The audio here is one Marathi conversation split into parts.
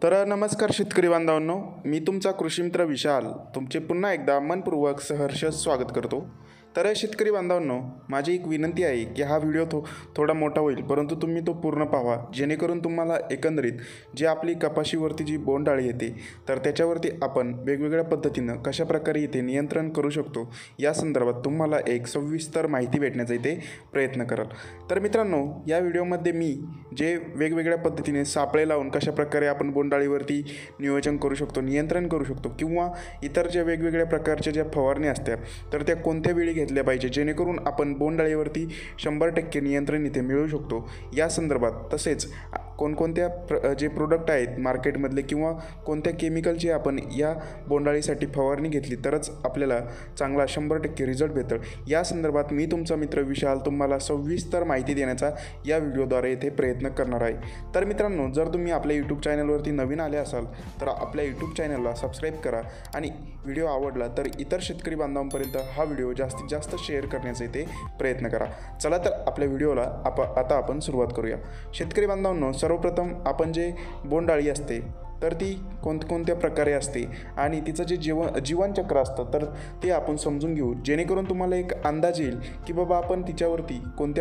नमस्कार शेतकरी बांधवांनो, मी तुमचा कृषी मित्र विशाल तुमचे पुन्हा एकदा मनपूर्वक सहर्ष स्वागत करतो। शेतकरी बांधवांनो, माझी एक विनंती आहे की हा व्हिडिओ थोडा मोठा होईल, परंतु तुम्ही तो पूर्ण पाहा, जेणेकरून तुम्हाला एकंदरीत जे आपली कपाशीवरती जी बोंडअळी येते तर त्याच्यावरती आपण वेगवेगळ्या पद्धतीनं कशा प्रकारे इथे नियंत्रण करू शकतो या संदर्भात तुम्हाला एक सविस्तर माहिती भेटण्याचा इथे प्रयत्न कराल। तर मित्रांनो, या व्हिडिओमध्ये मी जे वेगवेगळ्या पद्धतीने सापळे लावून कशा प्रकारे आपण बोंडअळीवरती नियोजन करू शकतो, नियंत्रण करू शकतो, किंवा इतर ज्या वेगवेगळ्या प्रकारच्या ज्या फवारणी असतात तर त्या कोणत्या वेळी घेतल्या पाहिजे जेणेकरून आपण बोंडअळीवरती 100% नियंत्रण इथे मिळवू शकतो या संदर्भात, तसेच कोणकोणत्या जे प्रोडक्ट आहेत मार्केटमधले किंवा कोणत्या केमिकलची आपण या बोंडअळीसाठी फवारणी घेतली तरच आपल्याला चांगला 100% रिझल्ट भेटेल या संदर्भात मी तुमचा मित्र विशाल तुम्हाला सविस्तर माहिती देण्याचा या व्हिडिओद्वारे इथे प्रयत्न करणार आहे। तर मित्रांनो, जर तुम्ही आपल्या यूट्यूब चॅनलवरती नवीन आले असाल तर आपल्या यूट्यूब चॅनलला सबस्क्राईब करा आणि व्हिडिओ आवडला तर इतर शेतकरी बांधवांपर्यंत हा व्हिडिओ जास्तीत जास्त शेअर करण्याचा इथे प्रयत्न करा। चला तर आपल्या व्हिडिओला आता आपण सुरुवात करूया। शेतकरी बांधवांनो, सर्वप्रथम आपण जे बोंडअळी असते तर ती कोणत्या प्रकारे असते आणि तिचं जे जीवनचक्र असतं तर ते आपण समजून घेऊ, जेणेकरून तुम्हाला एक अंदाज येईल की बाबा आपण तिच्यावरती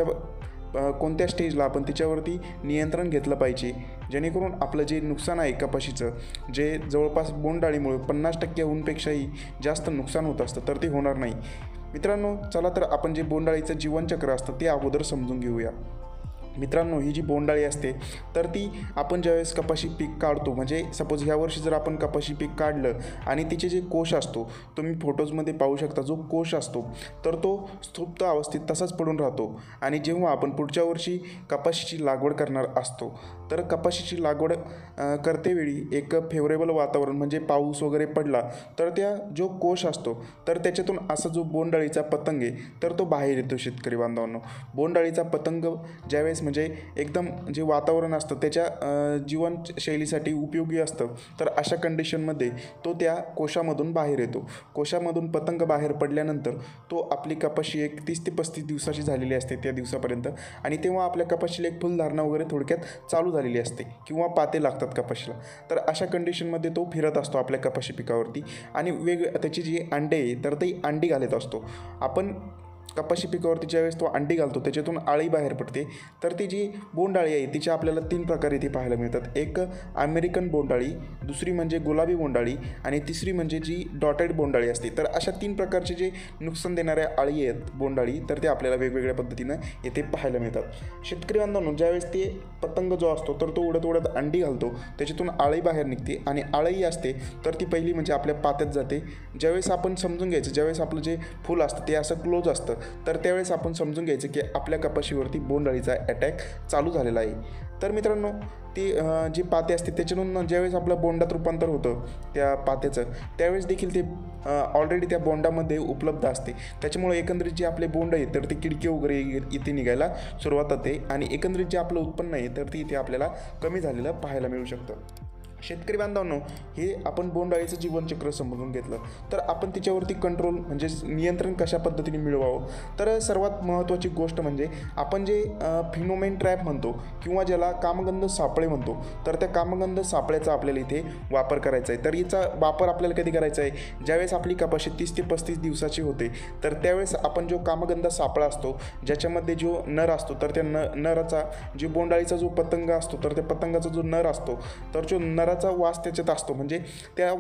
कोणत्या स्टेजला आपण तिच्यावरती नियंत्रण घेतलं पाहिजे, जेणेकरून आपलं जे नुकसान आहे कपाशीचं, जे जवळपास बोंडअळीमुळे 50%हूनपेक्षाही जास्त नुकसान होत असतं तर ते होणार नाही। मित्रांनो, चला तर आपण जे बोंडअळीचं जीवनचक्र असतं ते अगोदर समजून घेऊया। मित्रांनो, ही जी बोंडअळी असते तर ती आपण ज्यावेळेस कपाशी पीक काढतो, म्हणजे सपोज ह्या वर्षी जर आपण कपाशी पीक काढलं आणि तिचे जे कोश असतो, तुम्ही फोटोजमध्ये पाहू शकता, जो कोश असतो तर तो सुप्त अवस्थेत तसाच पडून राहतो आणि जेव्हा आपण पुढच्या वर्षी कपाशीची लागवड करणार असतो तर कपाशीची लागवड करतेवेळी एक फेवरेबल वातावरण म्हणजे पाऊस वगैरे पडला तर त्या जो कोश असतो तर त्याच्यातून असा जो बोंडअळीचा पतंग आहे तर तो बाहेर येतो। शेतकरी बांधवांनो, बोंडअळीचा पतंग ज्यावेळेस म्हणजे एकदम जे वातावरण असतं त्याच्या जीवनशैलीसाठी उपयोगी असतं तर अशा कंडिशनमध्ये तो त्या कोशामधून बाहेर येतो। कोशामधून पतंग बाहेर पडल्यानंतर तो आपली कपाशी एक 30 ते 35 दिवसाची झालेली असते त्या दिवसापर्यंत, आणि तेव्हा आपल्या कपाशीला एक फुलधारणा वगैरे थोडक्यात चालू झालेली असते किंवा पाते लागतात कपाशीला। तर अशा कंडिशनमध्ये तो फिरत असतो आपल्या कपाशी पिकावरती आणि त्याची जी अंडे आहे तर ती अंडी घालत असतो। आपण कपाशी पिकावरती ज्यावेळेस तो अंडी घालतो त्याच्यातून अळी बाहेर पडते, तर ती जी बोंडअळी आहे तिच्या आपल्याला 3 प्रकार इथे पाहायला मिळतात। एक अमेरिकन बोंडअळी, दुसरी म्हणजे गुलाबी बोंडअळी आणि तिसरी म्हणजे जी डॉटेड बोंडअळी असते। तर अशा 3 प्रकारचे जे नुकसान देणाऱ्या अळी आहेत बोंडअळी तर ते आपल्याला वेगवेगळ्या पद्धतीनं येथे पाहायला मिळतात। शेतकरी बांधवांनो, ज्यावेळेस ते पतंग जो असतो तर तो उडत अंडी घालतो, त्याच्यातून अळी बाहेर निघते आणि अळी असते तर ती पहिली म्हणजे आपल्या पात्यात जाते। ज्यावेळेस आपण समजून घ्यायचं, ज्यावेळेस आपलं जे फूल असतं ते असं क्लोज असतं तर त्यावेळेस आपण समजून घ्यायचं की आपल्या कपाशीवरती बोंडअळीचा अटॅक चालू झालेला आहे। तर मित्रांनो, ती जी पाते असते त्याच्यातून ज्यावेळेस आपलं बोंडात रूपांतर होतं त्या पात्याचं त्यावेळेस देखील ते ऑलरेडी त्या बोंडामध्ये उपलब्ध असते, त्याच्यामुळे एकंदरीत जे आपले बोंड आहे तर ते किडके वगैरे इथे निघायला सुरुवात होते आणि एकंदरीत जे आपलं उत्पन्न आहे तर ते इथे आपल्याला कमी झालेलं पाहायला मिळू शकतं। शेतकरी बांधवांनो, हे आपण बोंडअळीचं जीवनचक्र समजून घेतलं तर आपण तिच्यावरती कंट्रोल म्हणजे नियंत्रण कशा पद्धतीने मिळवावं, तर सर्वात महत्त्वाची गोष्ट म्हणजे आपण जे फिनोमेन ट्रॅप म्हणतो किंवा ज्याला कामगंध सापळे म्हणतो तर त्या कामगंध सापळ्याचा आपल्याला इथे वापर करायचा आहे। तर याचा वापर आपल्याला कधी करायचा आहे, ज्यावेळेस आपली कपाशी 30 ते 35 दिवसाची होते तर त्यावेळेस आपण जो कामगंध सापळा असतो ज्याच्यामध्ये जो नर असतो तर त्या नराचा जो बोंडअळीचा जो पतंग असतो तर त्या पतंगाचा जो नर असतो तर जो नराचा वास त्याच्यात असतो, म्हणजे त्या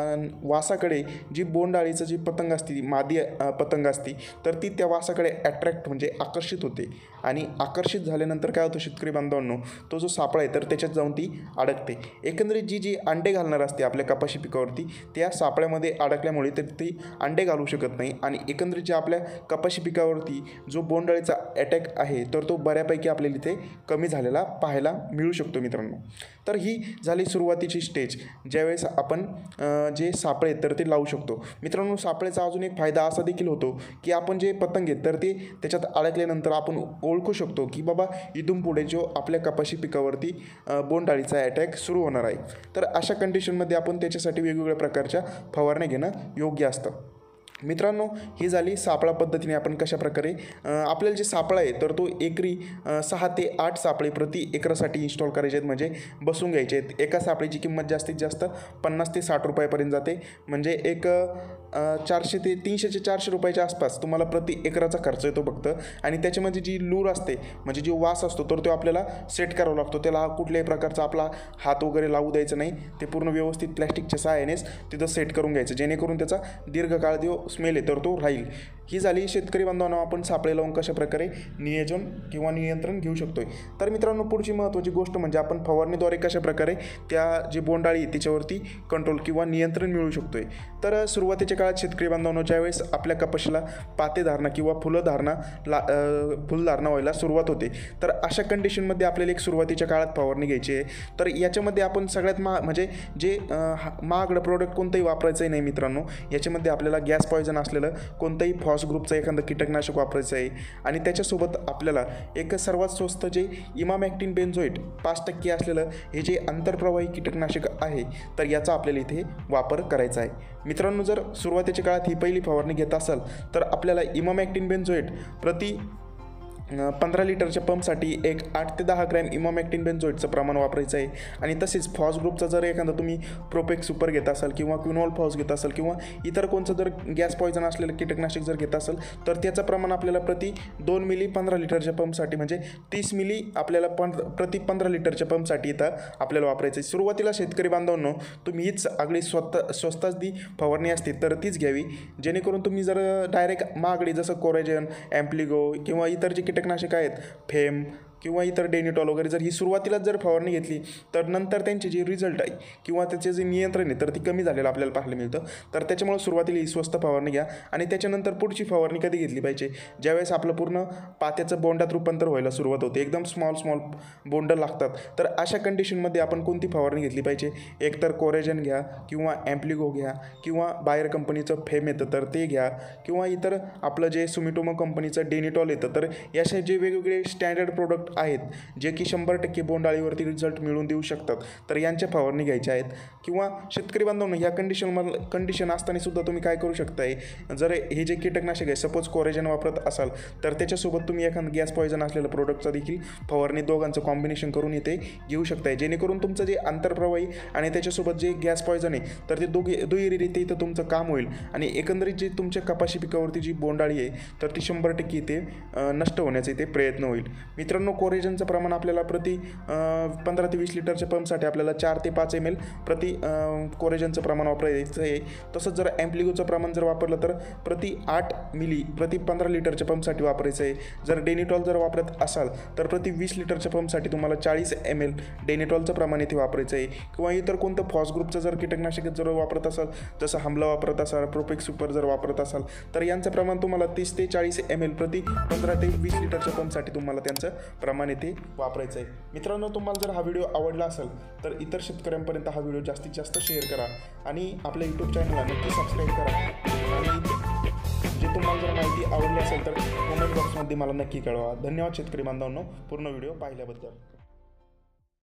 वासाकडे जी बोंडअळीचं जी पतंग असते, मादी पतंग असते तर ती त्या वासाकडे अट्रॅक्ट म्हणजे आकर्षित होते आणि आकर्षित झाल्यानंतर काय होतं शेतकरी बांधवांनो, तो जो सापळा आहे तर त्याच्यात जाऊन ती अडकते। एकंदरीत जी अंडे घालणार असते आपल्या कपाशी पिकावरती त्या सापळ्यामध्ये अडकल्यामुळे तर ती अंडे घालू शकत नाही आणि एकंदरीत जे आपल्या कपाशी पिकावरती जो बोंडअळीचा अटॅक आहे तर तो बऱ्यापैकी आपल्याला इथे कमी झालेला पाहायला मिळू शकतो। मित्रांनो, तर ही झाली सुरुवातीची स्टेज ज्यावेळेस आपण जे सापळे तर ते लावू शकतो। मित्रांनो, सापळेचा अजून एक फायदा असा देखील होतो की आपण जे पतंग आहेत तर ते त्याच्यात अडकल्यानंतर आपण ओळखू शकतो की बाबा इथून पुढे जो आपल्या कपाशी पिकावरती बोंडअळीचा अटॅक सुरू होणार आहे। तर अशा कंडिशनमध्ये आपण त्याच्यासाठी वेगवेगळ्या प्रकारच्या फवारण्या घेणं योग्य असतं। मित्रांनो, ही झाली सापळा पद्धतीने आपण कशाप्रकारे आपल्याला जे सापळा आहे तर तो एकरी 6 ते 8 सापळे प्रति एकरासाठी इन्स्टॉल करायचे आहेत, म्हणजे बसून घ्यायचे आहेत. एका सापळीची किंमत जास्तीत जास्त 50 ते 60 रुपयापर्यंत जाते, म्हणजे एक 400 ते 300 ते 400 रुपयाच्या आसपास तुम्हाला प्रति एकराचा खर्च येतो फक्त. आणि त्याच्यामध्ये जी लूर असते म्हणजे जो वास असतो तर तो आपल्याला सेट करावा लागतो. त्याला कुठल्याही प्रकारचा आपला हात वगैरे लावू द्यायचा नाही, ते पूर्ण व्यवस्थित प्लॅस्टिकच्या सहाय्यानेच तिथं सेट करून घ्यायचं, जेणेकरून त्याचा दीर्घकाळ जो स्मेल आहे तर तो राहील. ही झाली शेतकरी बांधवांना आपण सापळे लावून कशाप्रकारे नियोजन किंवा नियंत्रण घेऊ शकतोय. तर मित्रांनो, पुढची महत्त्वाची गोष्ट म्हणजे आपण फवारणीद्वारे कशाप्रकारे त्या जी बोंडाळी त्याच्यावरती कंट्रोल किंवा नियंत्रण मिळवू शकतोय. तर सुरुवातीच्या काळात शेतकरी बांधवांनो ज्यावेळेस आपल्या कपाशीला पातेधारणा किंवा फुलधारणा व्हायला सुरुवात होते, तर अशा कंडिशनमध्ये आपल्याला एक सुरुवातीच्या काळात फवारणी घ्यायची आहे. तर याच्यामध्ये आपण सगळ्यात म्हणजे जे महागडं प्रोडक्ट कोणतंही वापरायचं नाही मित्रांनो. याच्यामध्ये आपल्याला गॅस पॉयझन असलेलं कोणतंही फॉस ग्रुपचं एखादं कीटकनाशक वापरायचं आहे. आणि त्याच्यासोबत आपल्याला एक सर्वात स्वस्त जे इमामॅक्टिन बेन्झोएट 5% असलेलं हे जे आंतरप्रवाही कीटकनाशक आहे, तर याचा आपल्याला इथे वापर करायचा आहे. मित्रांनो, जर सुरुवातीच्या काळात ही पहिली फवारणी घेत असाल तर आपल्याला इमामॅक्टिन बेन्झोएट प्रति 15 लिटरच्या पंपसाठी एक 8 ते 10 ग्रॅम इमामॅक्टिन बेन्झोएटचं प्रमाण वापरायचं आहे. आणि तसेच फॉस ग्रुपचा जर एखादा तुम्ही प्रोपेक्स सुपर घेत असाल किंवा क्विनॉल फॉस घेत असाल किंवा इतर कोणचं जर गॅस पॉयझन असलेलं कीटकनाशक जर घेत असाल तर त्याचं प्रमाण आपल्याला प्रति 2 मिली 15 लिटरच्या पंपसाठी म्हणजे 30 मिली आपल्याला प्रति 15 लिटरच्या पंपसाठी इथं आपल्याला वापरायचं आहे. सुरुवातीला शेतकरी बांधवांनो तुम्ही हीच अगदी स्वस्तात दी फवारणी असते तर तीच घ्यावी, जेणेकरून तुम्ही जर डायरेक्ट महागडी जसं कोरेजन, ॲम्प्लिगो किंवा इतर जे कीटकनाशक आहेत, फेम किंवा इतर डेनिटॉल वगैरे जर ही सुरुवातीलाच जर फवारणी घेतली तर नंतर त्यांचे जे रिझल्ट आहे किंवा त्याचे जे नियंत्रण आहे तर ती कमी झालेलं आपल्याला पाहायला मिळतं. तर त्याच्यामुळे सुरुवातीला ही स्वस्त फवारणी घ्या. आणि त्याच्यानंतर पुढची फवारणी कधी घेतली पाहिजे, ज्यावेळेस आपलं पूर्ण पात्याचं बोंडात रूपांतर व्हायला सुरुवात होते, एकदम स्मॉल बोंड लागतात, तर अशा कंडिशनमध्ये आपण कोणती फवारणी घेतली पाहिजे. एकतर कोरेजन घ्या किंवा ॲम्प्लिगो घ्या किंवा बायर कंपनीचं फेम येतं तर ते घ्या किंवा इतर आपलं जे सुमिटोमो कंपनीचं डेनिटॉल येतं. तर याचे जे वेगवेगळे स्टँडर्ड प्रोडक्ट आहेत जे की 100% बोंडाळीवरती रिझल्ट मिळवून देऊ शकतात, तर यांच्या फवारणी घ्यायच्या आहेत. किंवा शेतकरी बांधवांनो, या कंडिशन असताना सुद्धा तुम्ही काय करू शकताय, जर हे जे कीटकनाशक आहे सपोज कोरेजन वापरत असाल तर त्याच्यासोबत तुम्ही एखादं गॅस पॉयझन असलेलं प्रोडक्टचा देखील फवारणी दोघांचं कॉम्बिनेशन करून इथे घेऊ शकताय, जेणेकरून तुमचं जे आंतरप्रवाही आणि त्याच्यासोबत जे गॅस पॉयझन आहे तर ते दुहेरीरित्या इथं तुमचं काम होईल. आणि एकंदरीत जे तुमच्या कपाशी पिकावरती जी बोंडाळी आहे तर ती 100% इथे नष्ट होण्याचा इथे प्रयत्न होईल. मित्रांनो, कोरेजनचं प्रमाण आपल्याला प्रति 15 ते 20 लिटरच्या पंपसाठी आपल्याला 4 ते 5 ml प्रति कोरेजनचं प्रमाण वापरायचं आहे. तसंच जर ॲम्प्लिगोचं प्रमाण जर वापरलं तर प्रति 8 मिली प्रति 15 लिटरच्या पंपसाठी वापरायचं आहे. जर डेनिटॉल जर वापरत असाल तर प्रति 20 लिटरच्या पंपसाठी तुम्हाला 40 ml डेनिटॉलचं प्रमाण इथे वापरायचं आहे. किंवा इतर कोणतं फॉस ग्रुपचं जर कीटकनाशक जर वापरत असाल, जसं हमला वापरत असाल, प्रोपेक्स सुपर जर वापरत असाल तर यांचं प्रमाण तुम्हाला 30 ते 40 ml प्रति 15 ते 20 लिटरच्या पंपसाठी तुम्हाला त्यांचं प्रमाण इथे वापरायचं आहे. मित्रांनो, तुम्हाला जर हा व्हिडिओ आवडला असेल तर इतर शेतकऱ्यांपर्यंत हा व्हिडिओ जास्तीत जास्त शेअर करा आणि आपल्या यूट्यूब चॅनलला नक्की सबस्क्राईब करा. आणि जे तुम्हाला जर माहिती आवडली असेल तर कमेंट बॉक्समध्ये मला नक्की कळवा. धन्यवाद शेतकरी बांधवांनो पूर्ण व्हिडिओ पाहिल्याबद्दल.